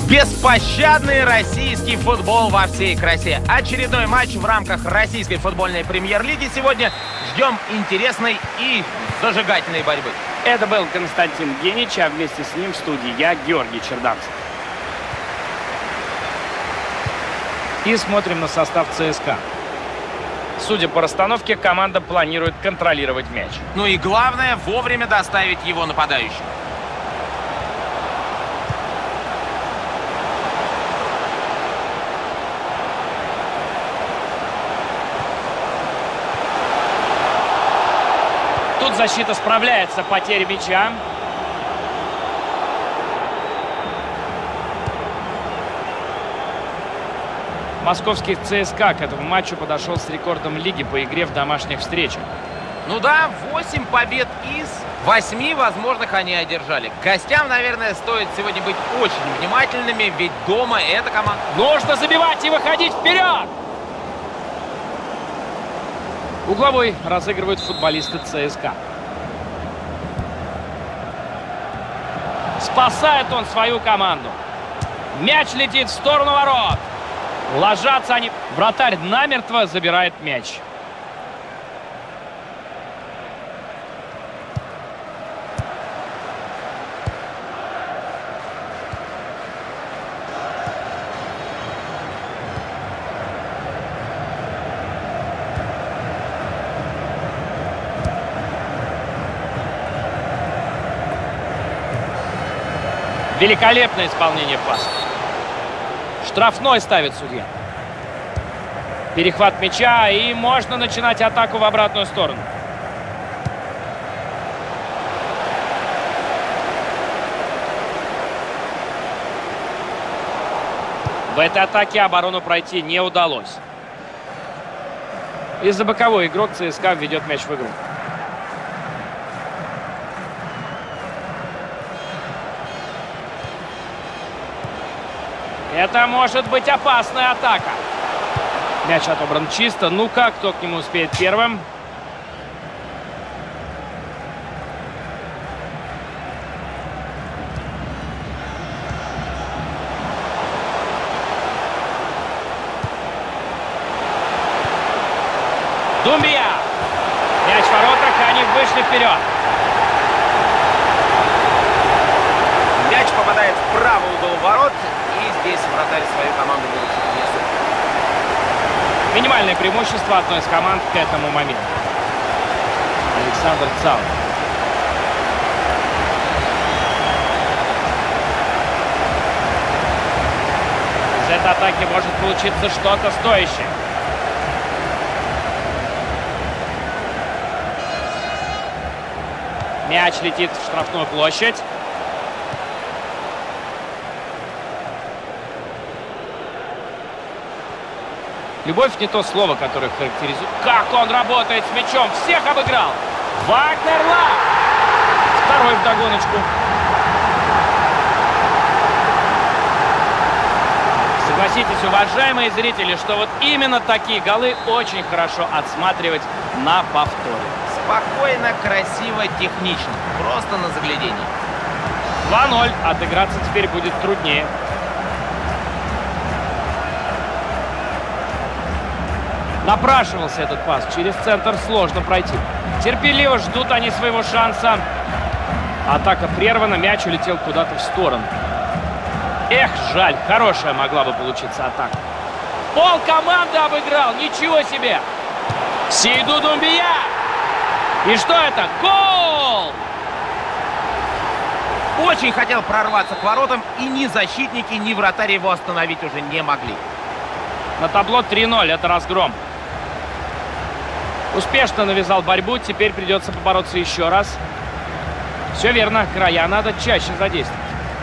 Беспощадный российский футбол во всей красе. Очередной матч в рамках российской футбольной премьер-лиги. Сегодня ждем интересной и зажигательной борьбы. Это был Константин Генич, а вместе с ним в студии я, Георгий Черданцев. И смотрим на состав ЦСКА. Судя по расстановке, команда планирует контролировать мяч. Ну и главное, вовремя доставить его нападающим. Тут защита справляется, потеря мяча. Московский ЦСКА к этому матчу подошел с рекордом лиги по игре в домашних встречах. Ну да, 8 побед из 8 возможных они одержали. Гостям, наверное, стоит сегодня быть очень внимательными, ведь дома эта команда... Нужно забивать и выходить вперед! Угловой разыгрывают футболисты ЦСКА. Спасает он свою команду. Мяч летит в сторону ворот. Ложатся они. Вратарь намертво забирает мяч. Великолепное исполнение паса. Штрафной ставит судья. Перехват мяча, и можно начинать атаку в обратную сторону. В этой атаке оборону пройти не удалось. Из-за боковой игрок ЦСКА введет мяч в игру. Это может быть опасная атака. Мяч отобран чисто. Ну-ка, кто к нему успеет первым? Думбия! Мяч в воротах, они вышли вперед. Мяч попадает в правый угол ворот. И здесь вратарь свою команду выручить не сумел. Минимальное преимущество одной из команд к этому моменту. Александр Цал. Из этой атаки может получиться что-то стоящее. Мяч летит в штрафную площадь. Любовь не то слово, которое характеризует. Как он работает с мячом. Всех обыграл. Вагнер Лав. Второй вдогоночку. Согласитесь, уважаемые зрители, что вот именно такие голы очень хорошо отсматривать на повторе. Спокойно, красиво, технично. Просто на заглядение. 2-0. Отыграться теперь будет труднее. Напрашивался этот пас. Через центр сложно пройти. Терпеливо ждут они своего шанса. Атака прервана. Мяч улетел куда-то в сторону. Эх, жаль. Хорошая могла бы получиться атака. Пол команды обыграл. Ничего себе. Сейду Думбия. И что это? Гол! Очень хотел прорваться к воротам. И ни защитники, ни вратарь его остановить уже не могли. На табло 3-0. Это разгром. Успешно навязал борьбу, теперь придется побороться еще раз. Все верно, края надо чаще задействовать.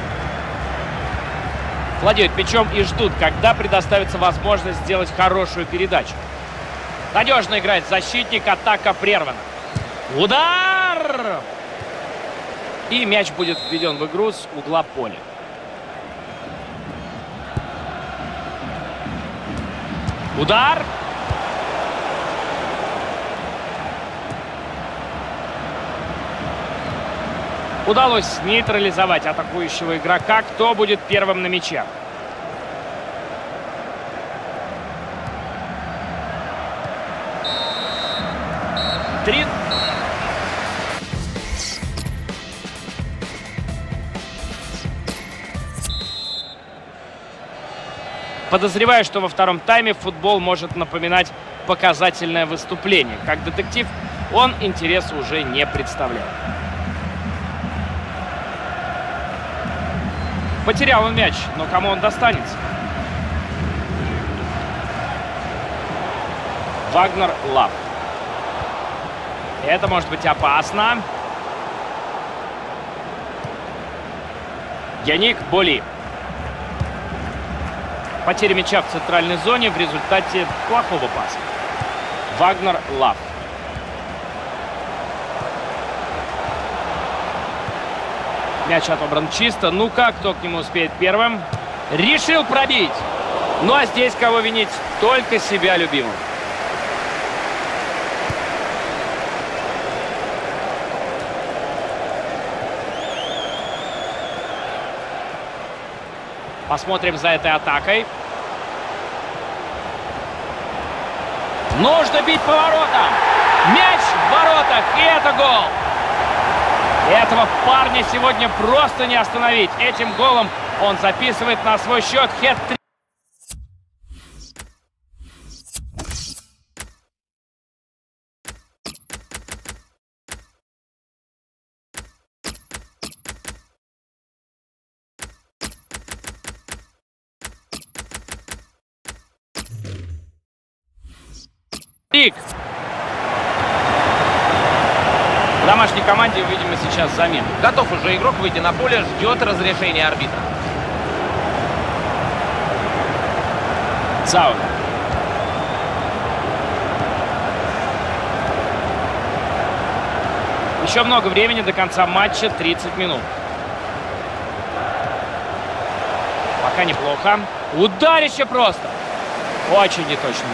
Владеют мячом и ждут, когда предоставится возможность сделать хорошую передачу. Надежно играет защитник, атака прервана. Удар! И мяч будет введен в игру с угла поля. Удар! Удалось нейтрализовать атакующего игрока. Кто будет первым на мяче? Подозреваю, что во втором тайме футбол может напоминать показательное выступление. Как детектив он интереса уже не представляет. Потерял он мяч, но кому он достанется? Вагнер Лав. Это может быть опасно. Яник Боли. Потеря мяча в центральной зоне в результате плохого паса. Вагнер Лав. Мяч отобран чисто. Ну-ка, кто к нему успеет первым? Решил пробить. Ну а здесь кого винить? Только себя любимого. Посмотрим за этой атакой. Нужно бить по воротам. Мяч в воротах. И это гол. Этого парня сегодня просто не остановить. Этим голом он записывает на свой счет хет-трик. В домашней команде увидим мы сейчас замену. Готов уже игрок выйти на поле, ждет разрешения арбитра. Зауля. Еще много времени до конца матча, 30 минут. Пока неплохо. Ударище просто. Очень неточный.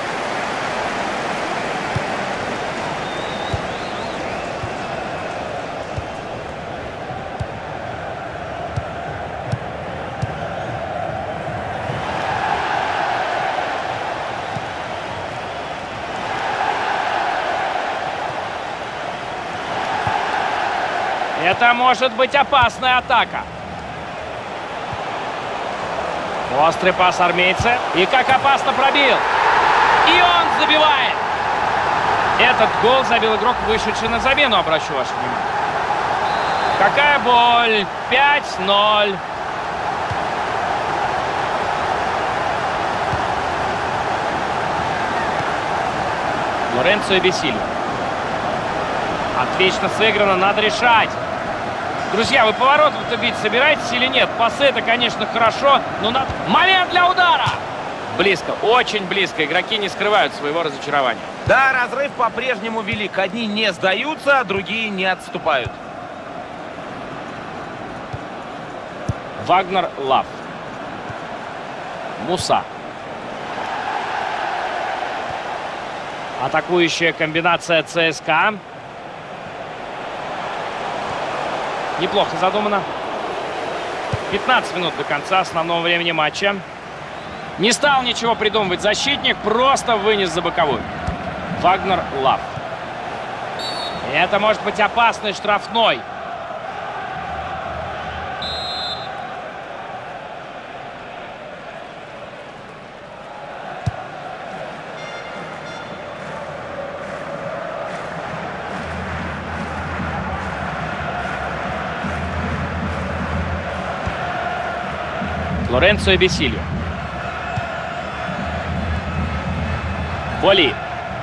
Это может быть опасная атака. Острый пас армейца. И как опасно пробил. И он забивает. Этот гол забил игрок, вышедший на замену, обращу ваше внимание. Какая боль. 5-0. Лоренцо Бесильо. Отлично сыграно, надо решать. Друзья, вы поворотом-то бить собираетесь или нет? Пасы это, конечно, хорошо, но надо... Момент для удара! Близко, очень близко. Игроки не скрывают своего разочарования. Да, разрыв по-прежнему велик. Одни не сдаются, а другие не отступают. Вагнер Лав. Муса. Атакующая комбинация ЦСКА. Неплохо задумано. 15 минут до конца основного времени матча. Не стал ничего придумывать защитник, просто вынес за боковую. Вагнер Лав. Это может быть опасный штрафной. Лоренцо Бесильо. Боли.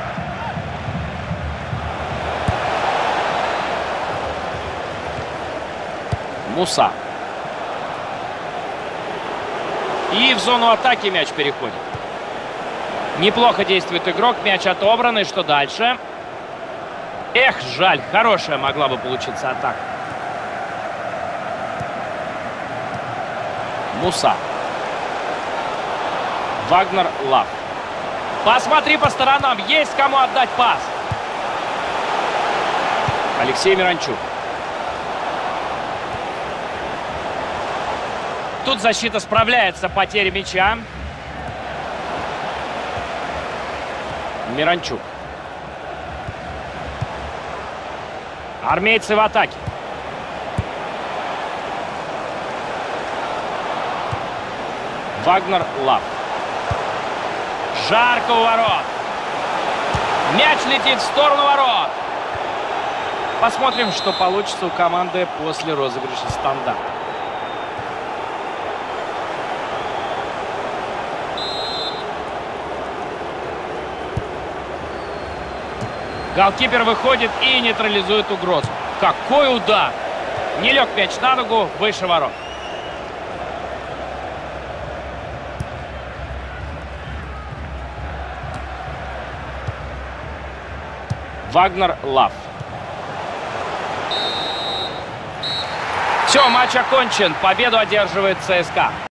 Муса. И в зону атаки мяч переходит. Неплохо действует игрок. Мяч отобран. И что дальше? Эх, жаль. Хорошая могла бы получиться атака. Муса. Вагнер Лав. Посмотри по сторонам. Есть кому отдать пас. Алексей Миранчук. тут защита справляется с потерей мяча. Миранчук. Армейцы в атаке. Вагнер Лав. Жарко у ворот. Мяч летит в сторону ворот. Посмотрим, что получится у команды после розыгрыша стандарта. Голкипер выходит и нейтрализует угрозу. Какой удар! Не лег мяч на ногу, выше ворот. Вагнер Лав. Все, матч окончен. Победу одерживает ЦСКА.